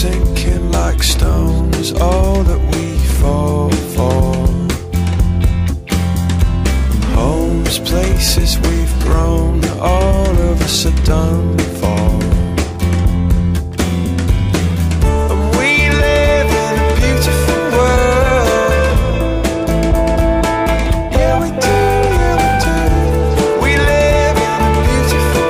sinking like stone is all that we fall for. Homes, places we've grown, all of us are done for. And we live in a beautiful world. Yeah, we do, yeah, we do. We live in a beautiful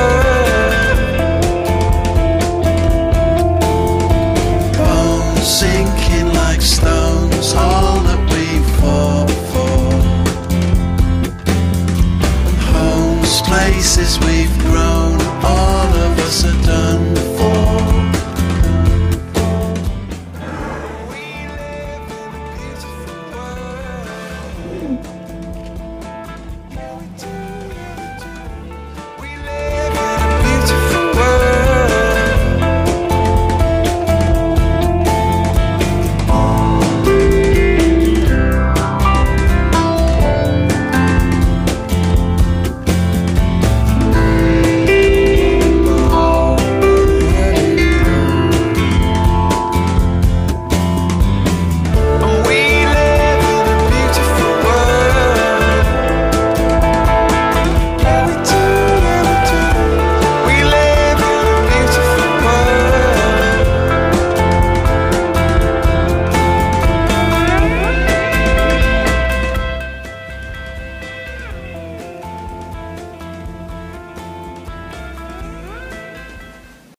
world. Bones sinking like stones, all that we fall for. Places we've grown, all of us are done for. We live in a beautiful world.